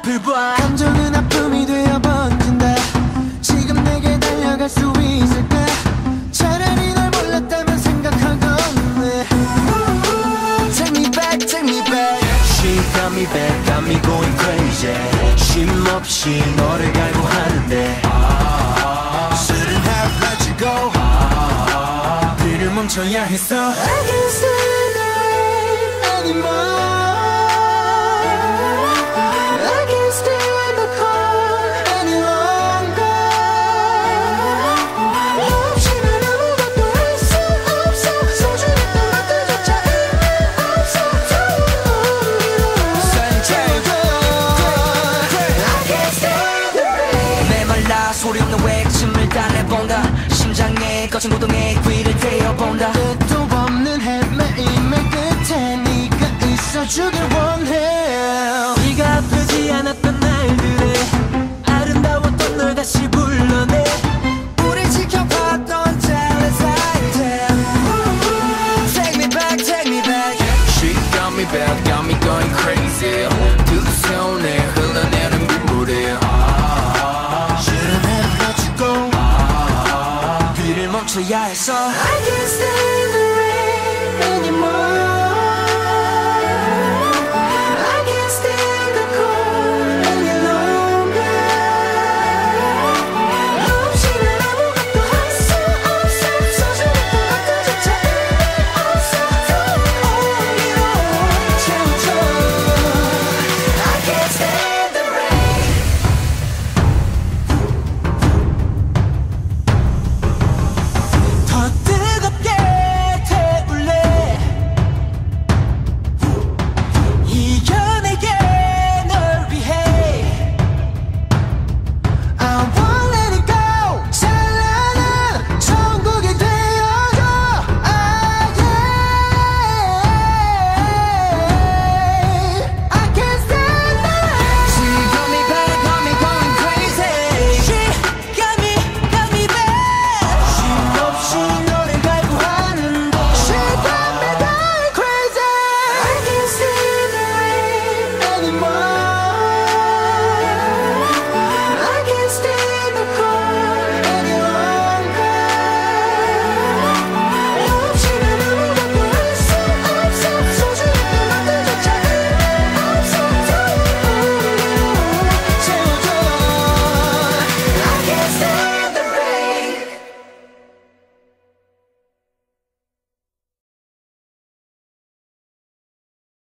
앞을 봐. 감정은 아픔이 되어 번진다. 지금 내게 달려갈 수 있을까? 차라리 널 몰랐다면 생각하겠네. Take me back, take me back. She got me back, got me going crazy. 쉼없이 너를 갈구하는데 Shouldn't have let you go. 그를 멈춰야 했어. I can't stand the rain anymore. I can't stand the cold any longer. 너 없이는 아무것도 할 수 없어. 소중했던 것들조차 의미 없어. I can't stand the rain. 메말라 소리 없는 외침을 달래본다. 심장에 거친 고통에 귀를 대어본다. 끝도 없는 헤매임의 끝에 네가 있어주길 원해. 네가 아프지 않았던 날들에 아름다웠던 널 다시 불러내. 우리 지켜봤던 jealous item. Take me back, take me back. She got me back, got me going crazy. 두 손에 흘러내는 눈물에 Shouldn't have let you go. 그를 멈춰야 했어. I